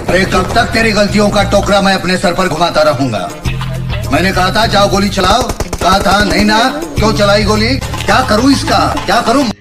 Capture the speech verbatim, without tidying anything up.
अरे कब तक तेरी गलतियों का टोकरा मैं अपने सर पर घुमाता रहूंगा। मैंने कहा था जाओ गोली चलाओ, कहा था नहीं ना, क्यों चलाई गोली? क्या करूं इसका, क्या करूं?